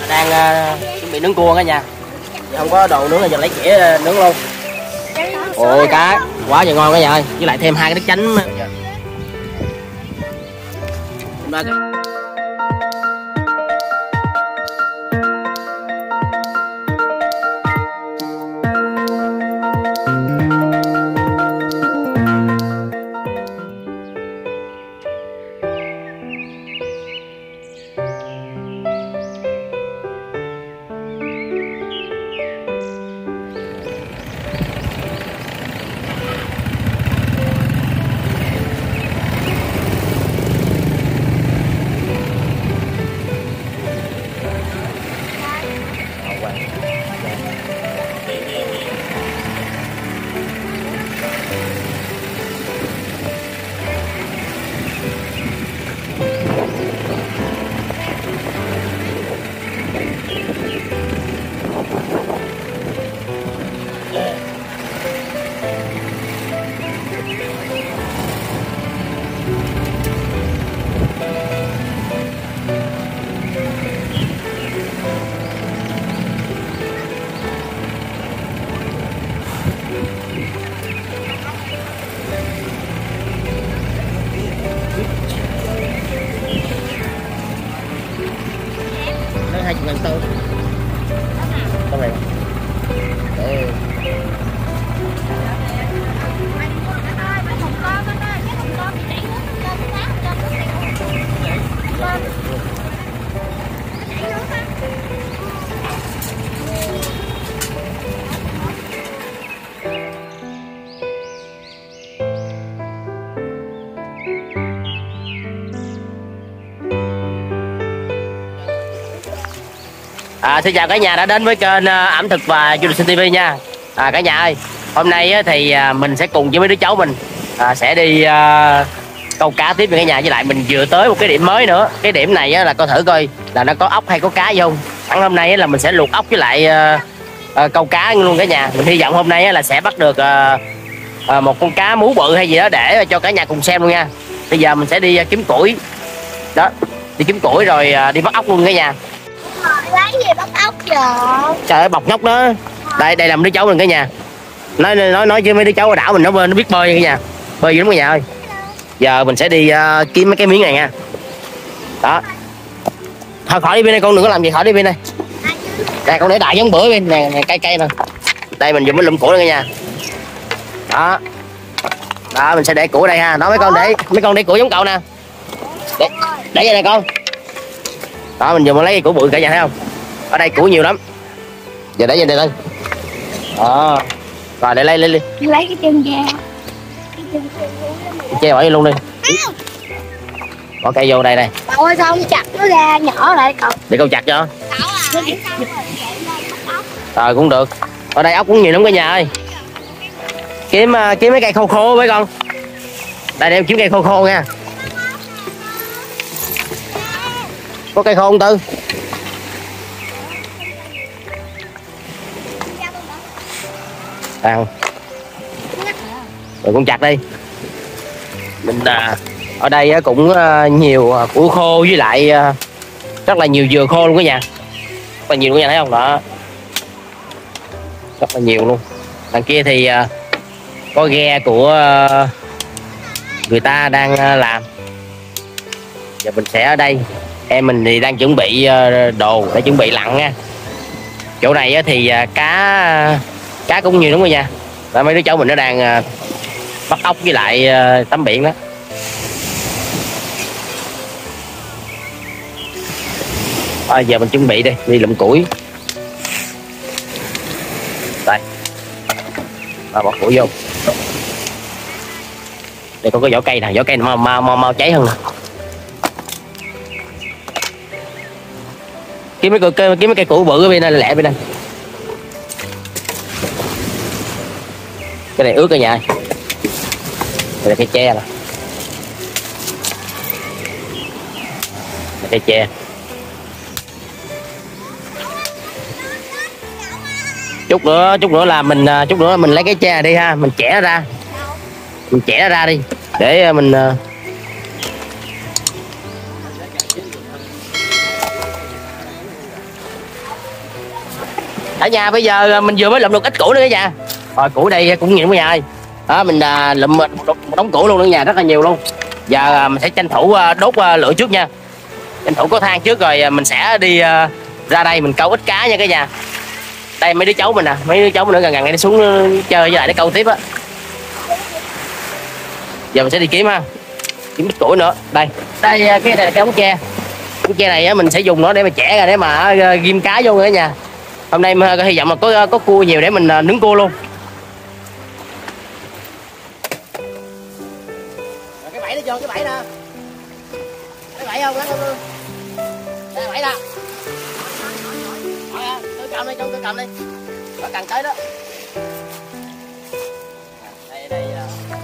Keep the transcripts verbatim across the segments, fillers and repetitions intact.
đang uh, chuẩn bị nướng cua cả nhà. Không có đồ nướng là giờ lấy chĩa nướng luôn. Ôi cá quá trời ngon cả nhà ơi, với lại thêm hai cái nước chánh. hai mươi ngàn tư trong này để À, xin chào cả nhà đã đến với kênh uh, ẩm thực và du lịch Sinh ti vi nha. À, cả nhà ơi, hôm nay uh, thì uh, mình sẽ cùng với mấy đứa cháu mình uh, sẽ đi uh, câu cá tiếp với cả nhà, với lại mình vừa tới một cái điểm mới nữa. Cái điểm này uh, là coi thử coi là nó có ốc hay có cá gì không. Sẵn hôm nay uh, là mình sẽ luộc ốc với lại uh, uh, câu cá luôn cả nhà. Mình hy vọng hôm nay uh, là sẽ bắt được uh, uh, một con cá mú bự hay gì đó để cho cả nhà cùng xem luôn nha. Bây giờ mình sẽ đi uh, kiếm củi đó, đi kiếm củi rồi uh, đi bắt ốc luôn cả nhà. Lấy gì bắt ốc vậy? Trời ơi, bọc nhóc đó. Đây đây là mấy đứa cháu mình cả nhà. Nói nói nói với mấy đứa cháu ở đảo mình nó nó biết bơi cả nhà. Bơi dữ lắm cả nhà ơi. Giờ mình sẽ đi uh, kiếm mấy cái miếng này nha. Đó. Thôi khỏi đi bên đây, con đừng có làm gì, khỏi đi bên đây. Nè con để đại giống bữa bên nè, nè cây cây nè. Đây mình dùng cái lụm củi nữa cả nhà. Đó. Đó mình sẽ để củi đây ha. Đó mấy con để mấy con để củi giống cậu nè. Để để vậy nè con. Đó mình dùng lấy cái củ bự cả nhà thấy không? Ở đây củ nhiều lắm. Giờ để về đây thôi. Đó. Rồi để lấy lấy đi. Lấy cái chân ra. Che bỏ vô luôn đi. Bỏ cây vô đây đây. Ôi sao không chặt nó ra nhỏ lại cậu. Để câu chặt cho. Rồi cũng được. Ở đây ốc cũng nhiều lắm cả nhà ơi. Kiếm kiếm mấy cây khô khô với con. Đây để em kiếm cây khô khô nha. Có cây khô không Tư? À, rồi con chặt đi. Mình à, ở đây cũng à, nhiều à, củ khô với lại à, rất là nhiều dừa khô luôn cả nhà. Rất là nhiều cả nhà thấy không? Đó. Rất là nhiều luôn. Đằng kia thì à, có ghe của à, người ta đang à, làm. Giờ mình sẽ ở đây. Em mình thì đang chuẩn bị đồ để chuẩn bị lặn nha. Chỗ này thì cá cá cũng nhiều lắm rồi nha. Và mấy đứa cháu mình nó đang bắt ốc với lại tắm biển đó. À, giờ mình chuẩn bị đi, đi lụm củi. Đây. Và bỏ củi vô. Đây có cái vỏ cây nè, vỏ cây mau mau mau, mau cháy hơn nè. Kiếm mấy cây kiếm mấy cây củ bự ở bên đây lẹ bên đây. Cái này ướt cả nhà. Đây là cây tre nè. Đây cây tre. Chút nữa chút nữa là mình chút nữa mình lấy cái tre đi ha, mình chẻ ra. Mình chẻ ra đi để mình Ở nhà bây giờ mình vừa mới lụm được ít củ nữa cả nhà. Rồi củ đây cũng nhiều cả nhà ơi. Đó, mình à, lụm một, một đống củ luôn ở nhà, rất là nhiều luôn. Giờ à, mình sẽ tranh thủ à, đốt à, lửa trước nha. Tranh thủ có than trước rồi à, mình sẽ đi à, ra đây mình câu ít cá nha cả nhà. Đây mấy đứa cháu mình nè, à, mấy đứa cháu mình nữa gần gần đi xuống chơi với lại để câu tiếp á. Giờ mình sẽ đi kiếm ha, kiếm ít củi nữa. Đây, đây cái này là cái ống tre. Ống tre này á, mình sẽ dùng nó để mà chẻ ra để mà uh, ghim cá vô cả nhà. Hôm nay mình hy vọng là có có cua nhiều để mình uh, nướng cua luôn. Rồi, cái bẫy nó vô, cái bẫy nè. Cái bẫy không? Đây là bẫy nè. Rồi, tôi cầm đi, tôi cầm đi. Nó cần tới đó. Đây đây. Uh...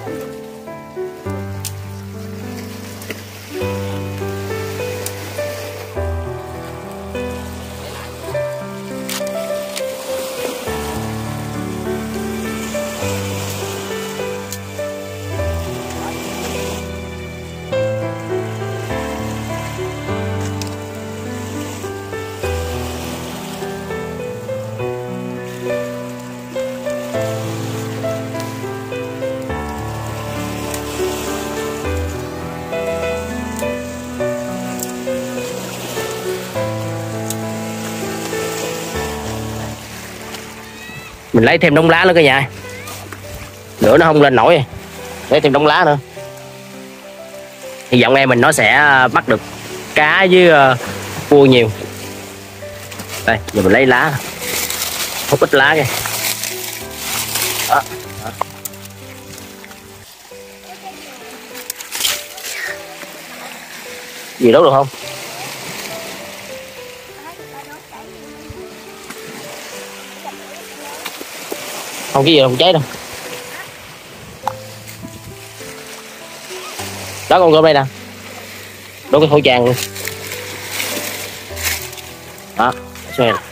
Mình lấy thêm đống lá nữa cả nhà. Lửa nó không lên nổi. Lấy thêm đống lá nữa. Hy vọng em mình nó sẽ bắt được cá với uh, cua nhiều. Đây, giờ mình lấy lá. Hút ít lá kìa. Đó. Đó. Gì đốt được không? Không cái gì đâu, không cháy đâu. Đó con gom đây nè. Đốt cái khẩu trang luôn. Đó, xoay nè.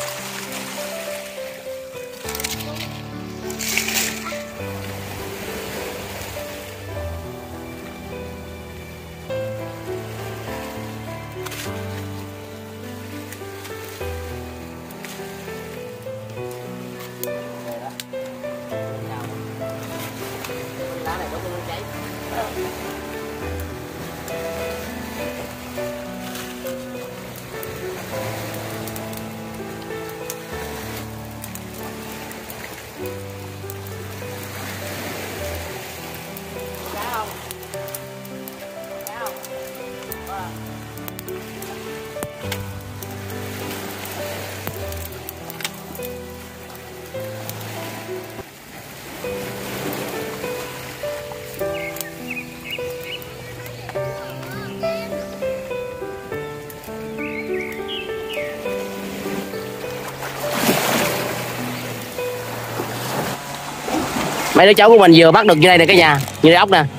Mấy đứa cháu của mình vừa bắt được như đây nè cả nhà, như ốc nè.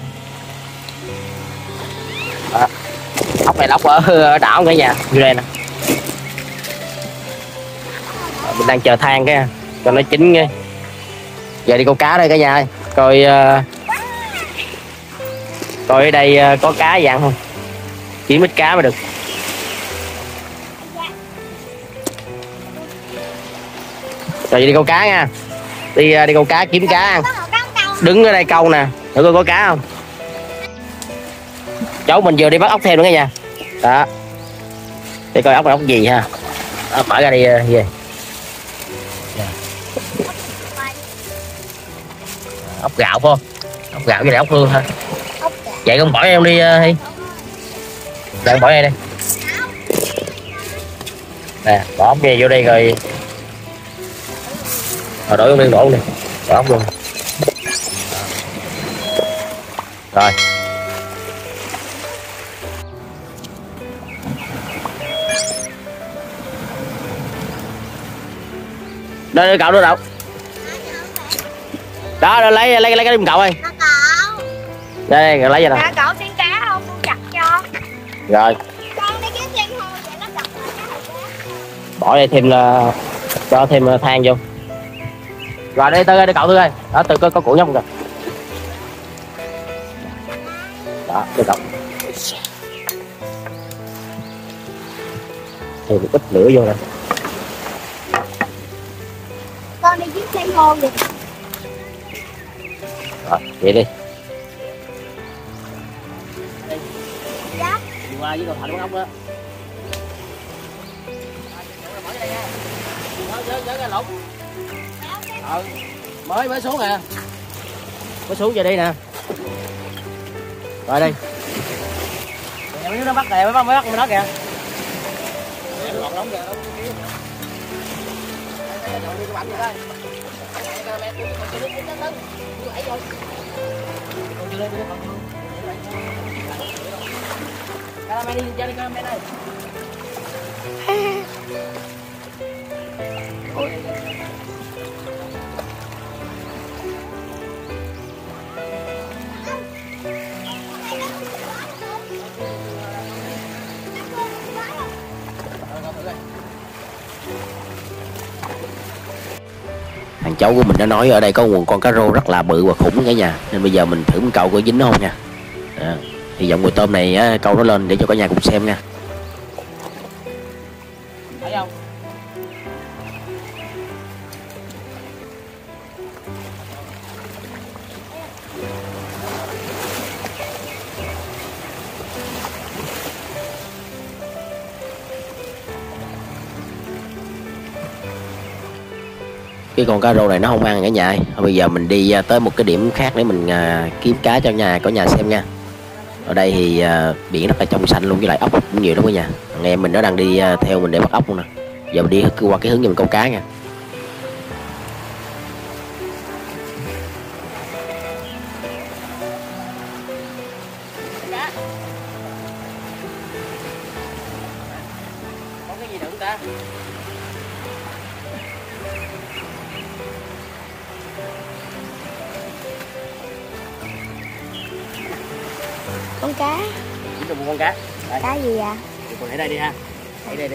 Đó. Ốc này là ốc ở đảo cả nhà, như đây nè. Đó, mình đang chờ than cái cho nó chín nghe. Giờ đi câu cá đây cả nhà ơi. Coi uh, coi ở đây uh, có cá dạng không, kiếm ít cá mới được. Rồi đi câu cá nha, đi uh, đi câu cá kiếm cá. Đứng ở đây câu nè, thử coi có cá không. Cháu mình vừa đi bắt ốc thêm nữa cả nhà. Đó, để coi ốc là ốc gì ha. Đó, mở ra đi uh, về. Ốc gạo phải không? Ốc gạo với lại ốc hương ha. Vậy con bỏ em đi uh, đi. Đây bỏ em đi. Nè, bỏ ốc về vô đây rồi. Rồi đổi con đi, đổ đi. Bỏ ốc luôn. Rồi. Đây cậu đâu đâu. Đó, lấy lấy lấy cái đêm cậu ơi. Đây, đây lấy ra nè. Cậu xin cá không? Con chặt cho. Rồi. Con đi kiếm thêm thôi, vậy nó chặt bỏ đây thêm là cho thêm than vô. Rồi đây tới đây cậu Tư ơi. Đó, Tư có, có củ nhóc không kìa. Đó, đây cậu. Thêm một ít lửa vô đây. chiếc sen hô vậy. Rồi, vậy đi. Dạ. Đi qua với con Thành con ốc đó. Nhớ nhớ cái lục. Ờ, mới mới xuống nè. Mới xuống về đi nè. Rồi đi. Nếu nó bắt kìa, mới bắt mới bắt nó kìa. Lọt nóng kìa, nóng kìa. Đi cái bánh vậy đây. Caramel đi, chơi đi caramel đây. Thằng cháu của mình nó nói ở đây có nguồn con cá rô rất là bự và khủng cả nhà, nên bây giờ mình thử một câu có dính không nha. À, hy vọng mùi tôm này á, câu nó lên để cho cả nhà cùng xem nha. Thấy không? Cái con cá rô này nó không ăn cả nhà ơi. Bây giờ mình đi tới một cái điểm khác để mình uh, kiếm cá cho nhà có nhà xem nha. Ở đây thì uh, biển rất là trong xanh luôn, với lại ốc cũng nhiều lắm cả nhà. Anh em mình nó đang đi uh, theo mình để bắt ốc luôn nè. Giờ mình đi qua cái hướng cho mình câu cá nha. Có cái gì nữa không ta? Con cá. Chỉ được một con cá. Đây. Cá gì à? Con hãy đây đi ha. Hãy đây đi.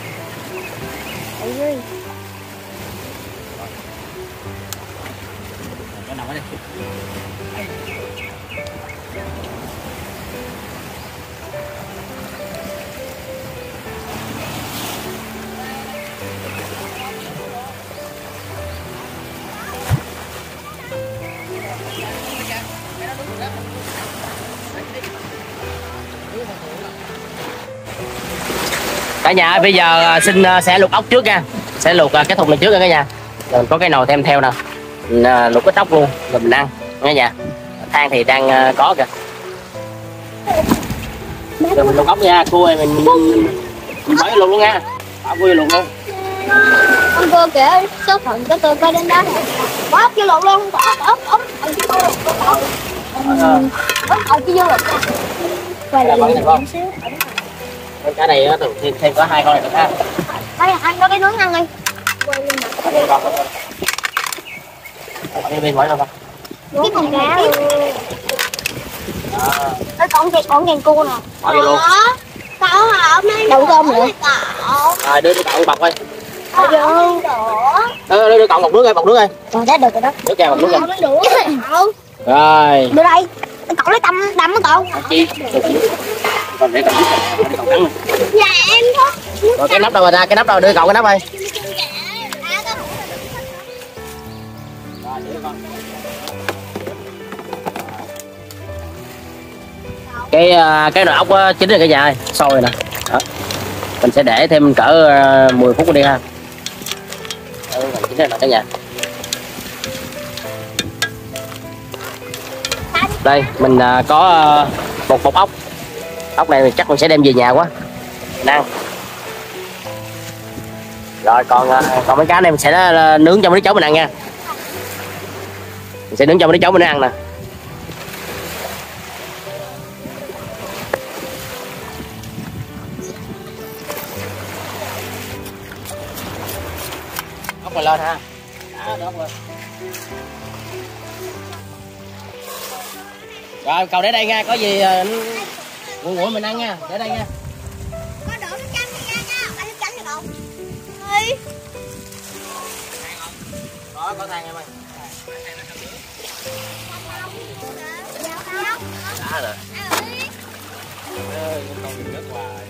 Ở dưới. Cái nào đi. Cả nhà ơi, bây giờ xin sẽ luộc ốc trước nha, sẽ luộc cái thùng này trước nha cả nhà. Rồi có cái nồi thêm theo nè, mình luộc cái ốc luôn rồi mình ăn cả nhà. Than thì đang có kìa. Rồi mình luộc ốc nha, cua này mình mình bỏ luộc luôn nha, bỏ cua luộc luôn. Con cua kìa, số phận của tôi phải đến đó nè. Bỏ ốc vô luộc luôn, ốc ốc ốc ốc ốc chứ vô luộc. Quay lại một xíu. Con cá này thường thêm thêm có hai con này nữa ha. Đây anh có cái nướng ăn đi. Quay lên mặt. Đi bên hỏi đâu con. Cái con cá luôn. Nó còn kẹt còn kẹt cua nè. Bỏ vô luôn. Cậu hả? Đậu tôm nữa. Rồi đưa đi cậu bọc ơi. Vô. Đưa đưa cậu một nước ơi, một nước ơi. Còn đã được rồi đó. Nước kèo một nước ơi. Rồi. Đưa đây. Cậu lấy tăm đâm á cậu. Chi? Còn để cậu để cậu cắn. Dạ em thôi. Rồi cái nắp đâu rồi ra, cái nắp đâu, đưa cậu cái nắp ơi. Cái cái nồi ốc chín rồi cả nhà ơi, sôi rồi nè. Đó. Mình sẽ để thêm cỡ mười phút đi ha. Đó, chín rồi nè cả nhà. Đây mình có một hộp ốc. Ốc này chắc mình sẽ đem về nhà quá mình ăn. Rồi còn còn mấy cá này mình sẽ nướng cho mấy đứa cháu mình ăn nha. Mình sẽ nướng cho mấy đứa cháu mình ăn nè. Ốc rồi lên ha. Đó, được rồi. Rồi cậu để đây nha, có gì nguội nguội mình ăn nha, để đây nha. Có đổ nước chanh đi ra nha, ăn nước chanh được không? Ơi. Có có than em ơi. Đã rồi. Ơi, con đừng nước hoài.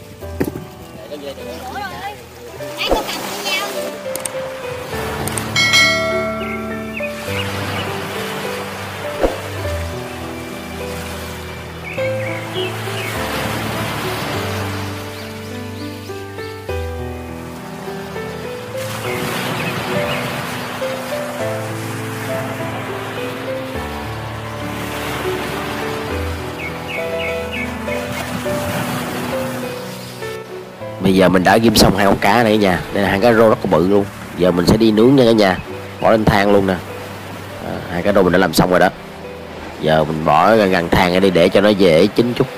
Để cái dây cho nó. Ăn con cặp với nhau. Bây giờ mình đã ghim xong hai con cá này nha. Đây là hai cá rô rất là bự luôn. Giờ mình sẽ đi nướng nha cả nhà. Bỏ lên than luôn nè. À, hai cá rô mình đã làm xong rồi đó. Giờ mình bỏ gần gần than ở đây để cho nó dễ chín chút.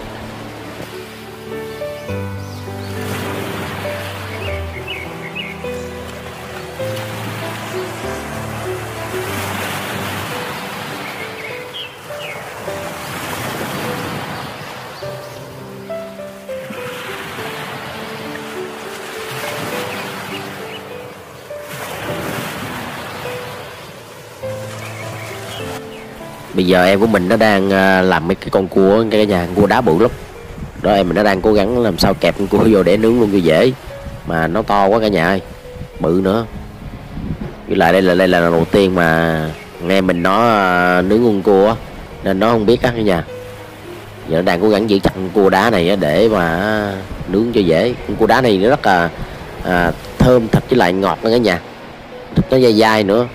Bây giờ em của mình nó đang làm mấy cái con cua, cái nhà cua đá bự lắm đó, em mình nó đang cố gắng làm sao kẹp con cua vô để nướng luôn cho dễ, mà nó to quá cả nhà ơi, bự nữa. Với lại đây là đây là lần đầu tiên mà nghe mình nó nướng con cua nên nó không biết á cả nhà. Giờ nó đang cố gắng giữ chặt con cua đá này để mà nướng cho dễ. Con cua đá này nó rất là à, thơm thịt với lại ngọt nữa cả nhà, thịt nó dai dai nữa.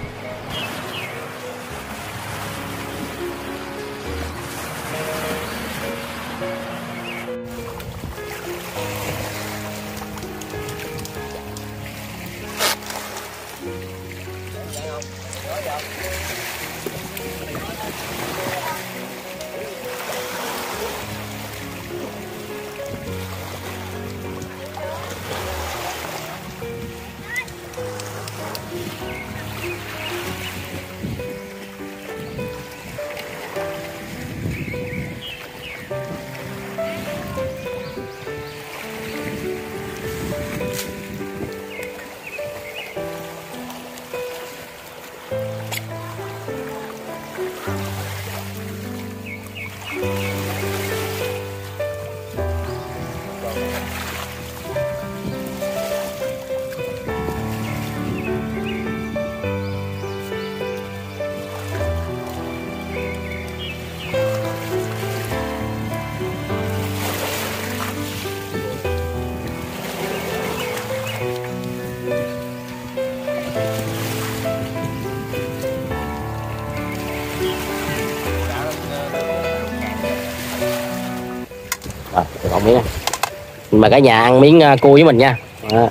Rồi, còn miếng này. Mời cả nhà ăn miếng uh, cua với mình nha. Đó.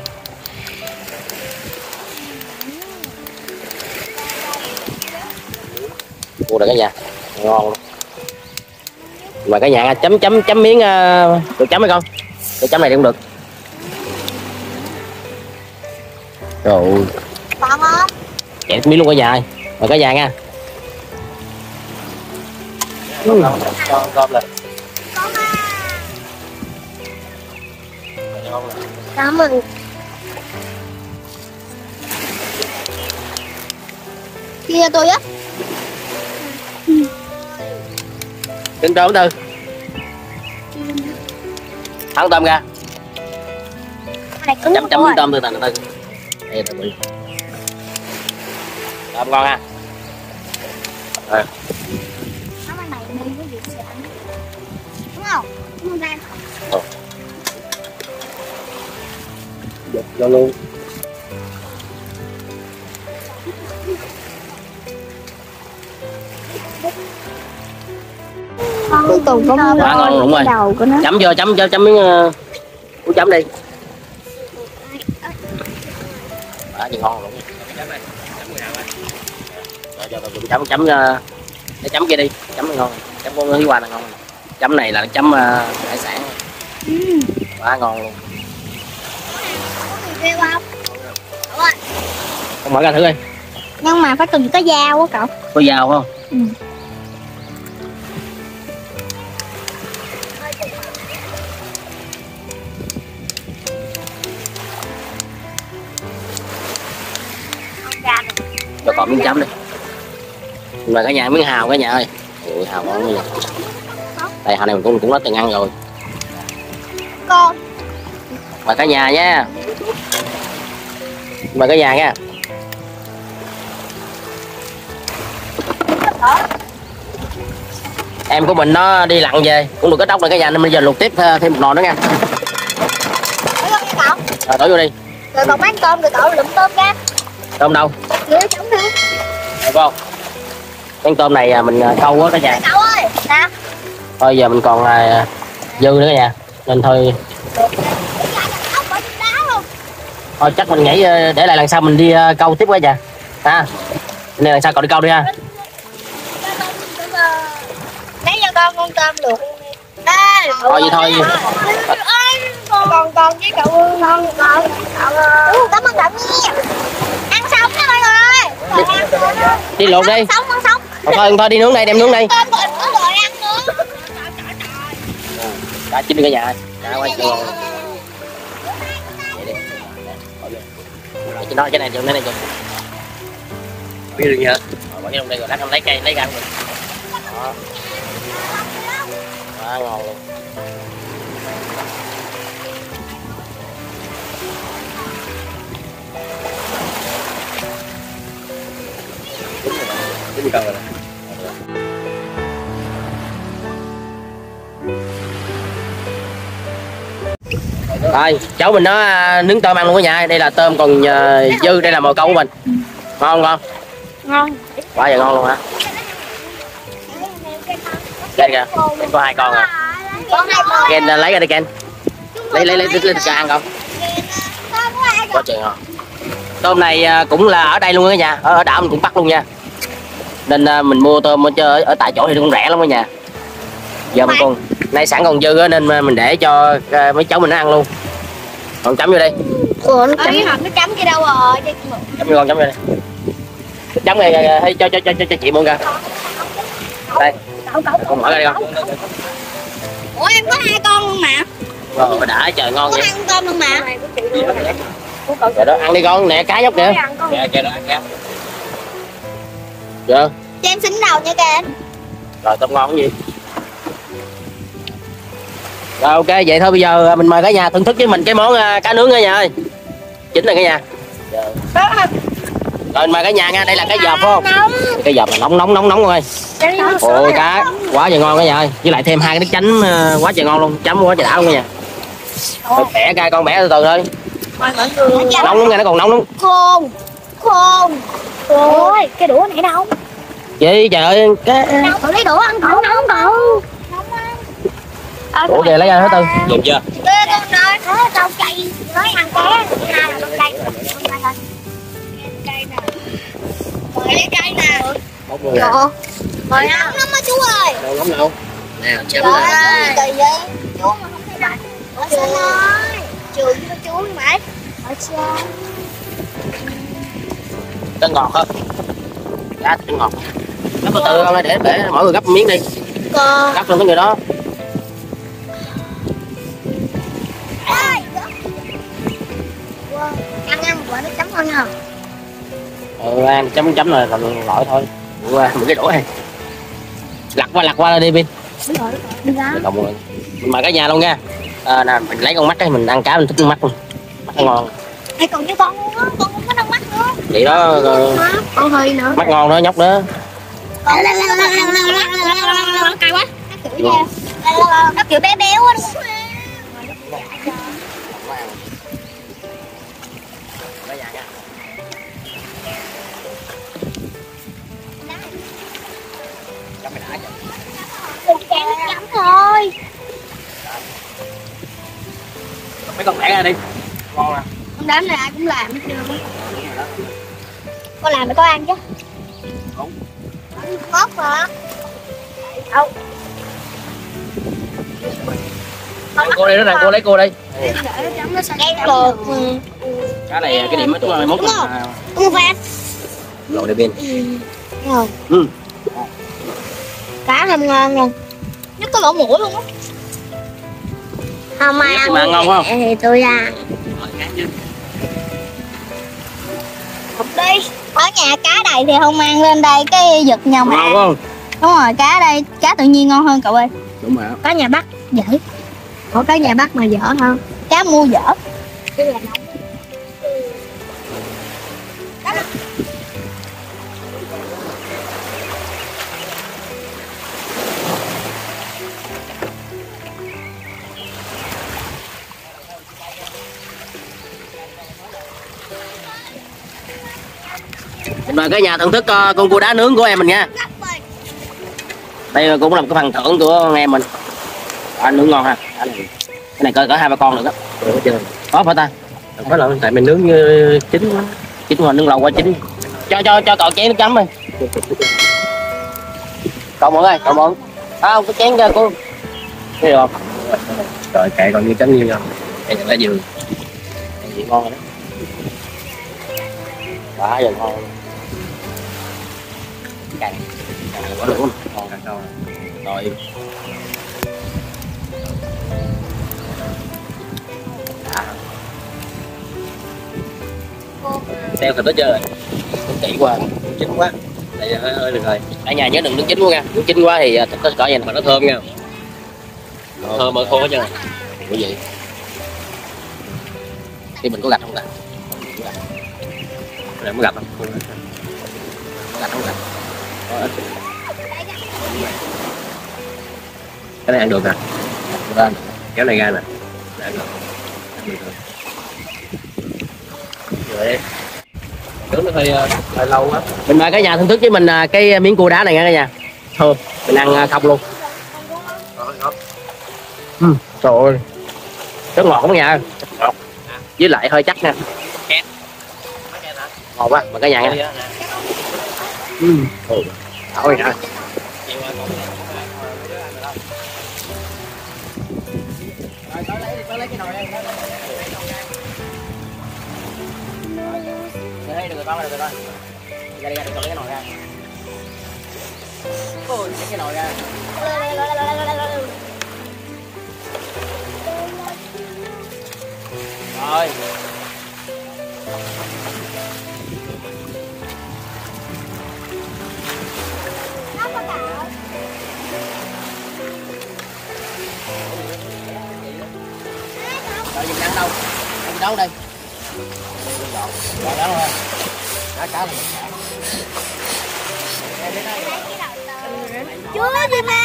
Cua rồi cả nhà, ngon luôn. Mời cả nhà chấm chấm chấm miếng uh, được chấm hay không? Cái chấm này thì cũng được. Rồi. Còn không? Chạy miếng luôn cả nhà ơi. Mời cả nhà nha. Ừ. Con cơm lên. Cảm ơn. Kia tôi á. Trứng tôm Tư. Thắng tôm ra. Chấm chấm miếng tôm từ từ từ. Đây từ từ. Tôm ngon ha. Rồi. Cái này đi với gì sẽ ăn. Đúng không? Đúng ra. Ờ. Được cho luôn. Cuối cùng có quá ngon đúng rồi. Đầu của nó. Chấm vô chấm cho chấm miếng uh, chấm đi. Quá gì ngon luôn. Rồi giờ mình chấm chấm uh, cái chấm kia đi, chấm ngon, chấm con Hiếu Hoa là ngon. Chấm này là chấm uh, hải sản. Ừ. Quá ngon luôn. Ghê không? Ủa. Con mở ra thử đi. Nhưng mà phải cần có dao á cậu. Có dao không? Ừ. Cho còn miếng chấm đi. Mời cả nhà miếng hào cả nhà ơi. Ui, hào ngon quá. Đây hào này mình cũng cũng đã từng ăn rồi. Con. Mời cả nhà nha. Mời cả nhà nha. Em của mình nó đi lặn về cũng được kết ốc rồi cả nhà, nên bây giờ luộc tiếp thêm một nồi nữa nha. Rồi đổ vô đi. Rồi còn bán tôm rồi cậu lụm tôm ra. Tôm đâu? Dưới trống đi. Được không? Cái tôm này mình câu quá cả nhà. Cậu ơi, sao? Thôi giờ mình còn là dư nữa cả nhà. Nên thôi. Thôi chắc mình nghĩ để lại lần sau mình đi câu tiếp quá cha. Ha. Nên lần sau cậu đi câu đi ha. Lấy cho con con tôm luộc. Ê, thôi vậy thôi. Còn còn với cậu con con cậu. Cảm ơn cậu nha. Ăn sống nha mọi người. Đi luộc đi. Sống ăn sống. Thôi thôi đi nướng đây, đem nướng đi. Tôm thịt nữa rồi ăn nữa. Đã chín cả nhà. Đã quay chưa. Chị nói cái này dùng cái này dùng. Biết được chưa? Bỏ cái trong đây rồi lát em lấy cây lấy găng rồi. Đó. Quá ngon luôn. Chín cân rồi. Rồi, cháu mình nó nướng tôm ăn luôn cả nhà. Đây là tôm còn uh, dư, đây là mồi câu của mình. Ngon không con? Ngon. Quá giờ ngon luôn hả? Đây kìa, đây có hai con à. Ken lấy ra đi Ken. Lấy lấy lấy lấy, lấy cho ăn không? Quá trời ngon. Tôm này cũng là ở đây luôn cả nhà, ở, ở đảo mình cũng bắt luôn nha. Nên uh, mình mua tôm ở, ở tại chỗ thì cũng rẻ lắm cả nhà. Giờ mình còn nay sẵn còn dư á nên mình để cho uh, mấy cháu mình nó ăn luôn. Còn chấm vô đi. Ủa nó chấm nó chấm kia đâu rồi? Chấm vô con, chấm vô đây. Chấm này hay cho cho cho cho chị mua ra. Đây. Con mở ra đây con. Ủa em có hai con luôn mà. Rồi đã trời ngon có vậy. ăn tôm luôn mà. Rồi đó ăn đi con, nè cá nhóc kìa. Kìa kìa đó ăn cá. Dạ. Cho em xính đầu nha kìa. Rồi tôm ngon cái gì? Rồi ok vậy thôi bây giờ mình mời cả nhà thưởng thức với mình cái món uh, cá nướng nha nhà ơi. Chính là cả nhà. Rồi mời cả nhà nha, đây là cái dợp phải không? Cái dợp là nóng nóng nóng nóng luôn ơi. Ôi cá quá trời ngon cả nhà ơi. Với lại thêm hai cái nước chấm uh, quá trời ngon luôn, chấm quá trời đã luôn cả nhà. Rồi bẻ ra con bẻ từ từ thôi. Nóng lắm nha, nó còn nóng lắm. Khôn. Khôn. Ôi cái đũa này đâu? Chị trời ơi cái Cậu lấy đũa ăn cậu nóng cậu. Ủa kìa lấy ra hết tư. Dùng chưa? Đưa con rồi. Đó rau cây nói ăn cá. Hai là rau cây. Cây nè. Mời lấy cây nè. Trời. Mời nóng lắm á chú ơi. Đâu nóng đâu. Nè chấm ơi. Kỳ vậy. Chú mà không thấy bạn. Ở xin ơi. Trường cho chú mày. Ở sao? Nó ngọt hơn. Cá thì ngọt. Gấp từ từ con ơi để để mỗi người gấp một miếng đi. Con. Gấp luôn cái người đó. Ăn ăn một quả nước chấm thôi nha. Ừ ăn chấm chấm là còn lỗi thôi. Qua một cái đũa này. Lặt qua lặt qua đi Bin. Đúng rồi, đúng rồi. Cộng mình mời cả nhà luôn nha. À, nè mình lấy con mắt ấy, mình ăn cá mình thích con mắt luôn. Mắt ngon. Ê còn với con luôn á, con không có đau mắt nữa. Vậy đó. Con hơi nữa. Mắt ngon đó nhóc đó. Cay quá. Nó kiểu bé béo á đúng không? Chấm thôi. Mấy con bẻ ra đi. Ngon nè. Con đám này ai cũng làm hết trơn. Con làm để có ăn chứ. Đúng. Ngót hả? Đâu. Cô đây đó nè, cô lấy cô đây. Cái lượt. Cá này cái điểm mới chúng mốt. Đúng không? Đúng không em? Rồi đây Bin. Rồi. Ừ. Cá thơm ngon luôn. Nhất có lỗ mũi luôn á. Không ai ăn. Mà ngon không? Thì tôi ăn. Học đi. Ở nhà cá đầy thì không mang lên đây cái giật nhau mà. Ngon không? Đúng rồi, cá đây, cá tự nhiên ngon hơn cậu ơi. Đúng rồi. Cá nhà Bắc dở. Ủa cá nhà Bắc mà dở hơn. Cá mua dở. Cái là nóng. Mời cả nhà thưởng thức uh, con cua đá nướng của em mình nha. Đây cũng là một cái phần thưởng của anh em mình. Ăn nướng ngon ha. Cái này, cái này cỡ cỡ hai ba con được đó. Có phải ta? Không có lộn, tại mình nướng như chín quá, chín quá nướng lâu quá chín. Cho cho cho cậu chén nước chấm đi. Cậu mượn ơi, cậu mượn. À, không có chén ra cô. Thấy được không? Rồi kệ còn như chấm như không? Đây là lá dừa. Gì ngon rồi đó. Quá giờ ngon. Cày. Cày quá được không? Ngon càng đâu rồi. Xeo thịt hết trơn rồi. Cũng kỹ quá, chín quá. Đây hơi hơi được rồi. Ở nhà nhớ đừng nướng chín quá nha. Nướng chín quá thì thịt nó cỡ vậy mà nó thơm nha. Thơm mỡ khô hết trơn rồi. Cái gì? Thì mình có gạch không ta? Để mới gạch không? Có gạch không gạch? Cái này ăn được nè. Lên. Kéo này ra nè. Để ăn được. Ăn được rồi. Rồi. Nướng nó hơi hơi lâu quá. Mình mời cả nhà thưởng thức với mình cái miếng cua đá này nha cả nhà. Thơm, mình ăn không luôn. Ừ, trời ơi. Rất ngọt lắm nha. Ngọt. Với lại hơi chắc nha. Ngọt quá, mời cả nhà nha. Ừ. Thôi hả? Đây được rồi con, được rồi con. Ra đây ra, được cái nồi ra. Ôi, lấy cái nồi ra. Rồi. Rồi mình ăn đâu? Ăn đâu đây? Rồi đó luôn ha. Cá cá này. Chưa gì mà.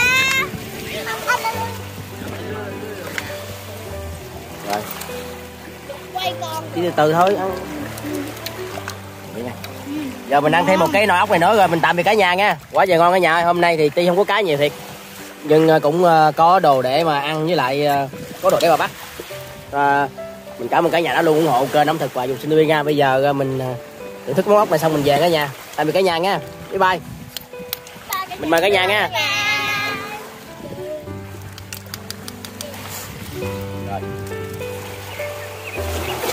Rồi. Quay con. Chỉ từ từ thôi ăn. Giờ mình ăn thêm một cái nồi ốc này nữa rồi mình tạm biệt cả nhà nha. Quá trời ngon cả nhà. Hôm nay thì tuy không có cá nhiều thiệt, nhưng cũng có đồ để mà ăn, với lại có đồ để mà bắt. À, mình cảm ơn cả nhà đã luôn ủng hộ kênh ẩm thực và dùng sinh viên nha. Bây giờ mình thưởng thức món ốc này xong mình về cả nhà. Tạm biệt cả nhà nha. Bye bye. Mình mời cả nhà nha. Rồi.